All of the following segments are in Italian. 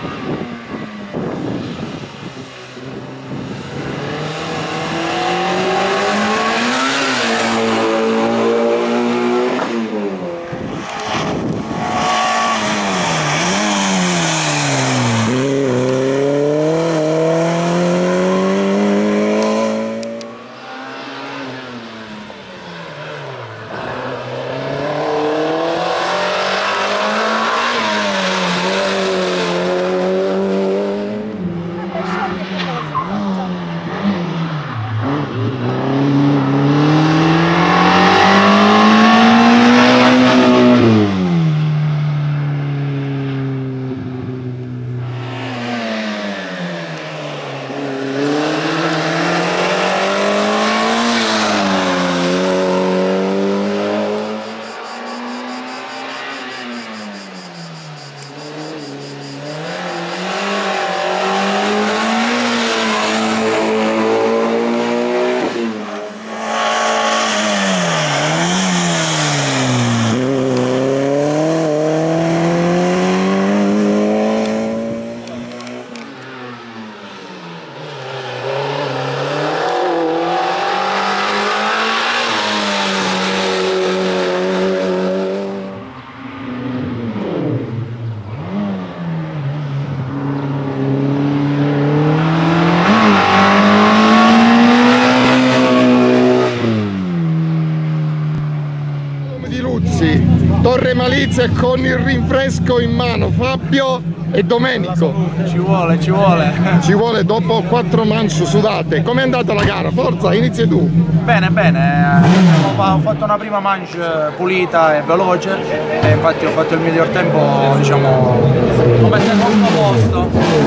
Torre Malizia con il rinfresco in mano, Fabio e Domenico. Ci vuole, ci vuole. Ci vuole dopo 4 manche sudate. Com'è andata la gara? Forza, inizi tu. Bene, bene. Ho fatto una prima manche pulita e veloce e infatti ho fatto il miglior tempo, diciamo, come secondo posto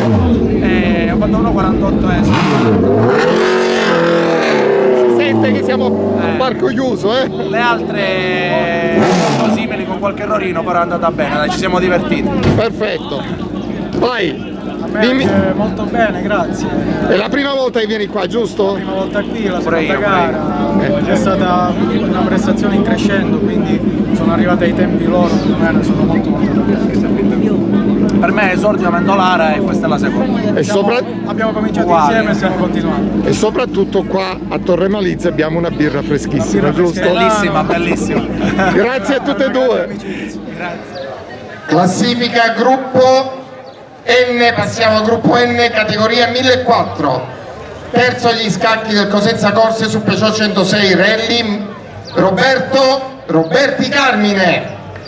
e ho fatto 1,48 Sente che siamo a barco chiuso, eh? Le altre sono simili con qualche errorino, però è andata bene, dai, ci siamo divertiti. Perfetto. Vai. Dimmi. Molto bene, grazie. È la prima volta che vieni qua, giusto? La prima volta qui, la seconda gara. È stata una prestazione in crescendo, quindi sono arrivati ai tempi loro, sono molto per me è esordio Mendolare e questa è la seconda. Abbiamo cominciato insieme e stiamo continuando. E soprattutto qua a Torre Malizia abbiamo una birra freschissima, giusto? Bellissima, bellissima. Grazie a tutte e due. Grazie. Classifica gruppo N, passiamo al gruppo N, categoria 1400. Terzo agli scacchi del Cosenza Corse su Peugeot 106 Rally, Roberti Carmine.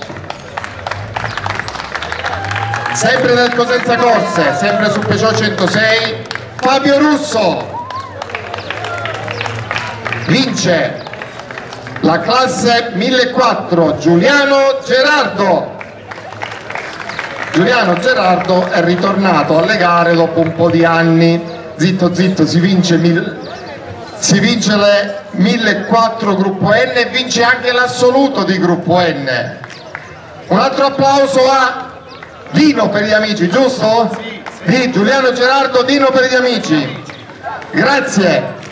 Sempre del Cosenza Corse, sempre su Peugeot 106, Fabio Russo. Vince la classe 1400 Giuliano Gerardo. Giuliano Gerardo è ritornato alle gare dopo un po' di anni. Zitto zitto, si vince le 1400 gruppo N e vince anche l'assoluto di gruppo N. Un altro applauso a Dino per gli amici, giusto? Sì, Giuliano Gerardo, Dino per gli amici. Grazie.